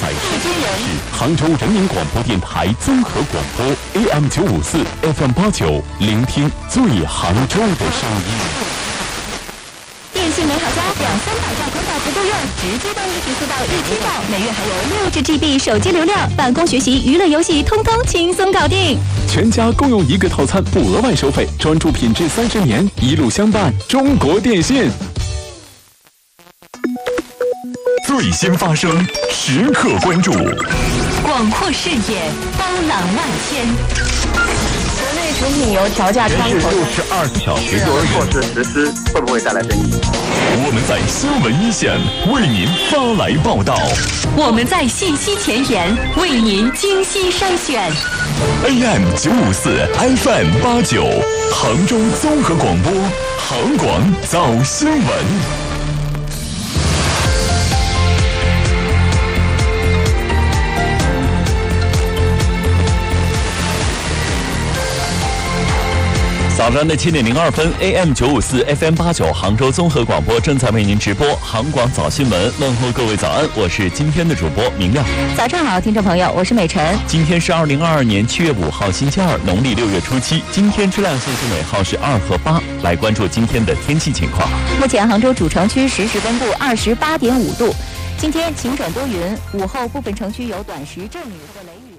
载时间是杭州人民广播电台综合广播 AM 954 FM 89，聆听最杭州的声音。 电信美好家200-300兆宽带不够用，直接帮你提速到1000兆，每月还有60GB 手机流量，办公学习娱乐游戏通通轻松搞定。 全家共用一个套餐，不额外收费，专注品质30年，一路相伴。中国电信。 最新发生，时刻关注。 广阔视野，包揽万千。 国内成品油调价窗口 62小时措施实施会不会带来争议？ 我们在新闻一线为您发来报道， 我们在信息前沿为您精心筛选。 AM 954 FM 89，杭州综合广播，杭广早新闻。 早上的7点02分 ，AM 954 FM 89，杭州综合广播正在为您直播杭广早新闻，问候各位早安，我是今天的主播明亮。 早上好，听众朋友，我是美晨。 今天是2022年7月5号，星期二，农历6月初7。今天质量信息尾号是2和8。来关注今天的天气情况。 目前杭州主城区实时温度28.5度，今天晴转多云，午后部分城区有短时阵雨或雷雨。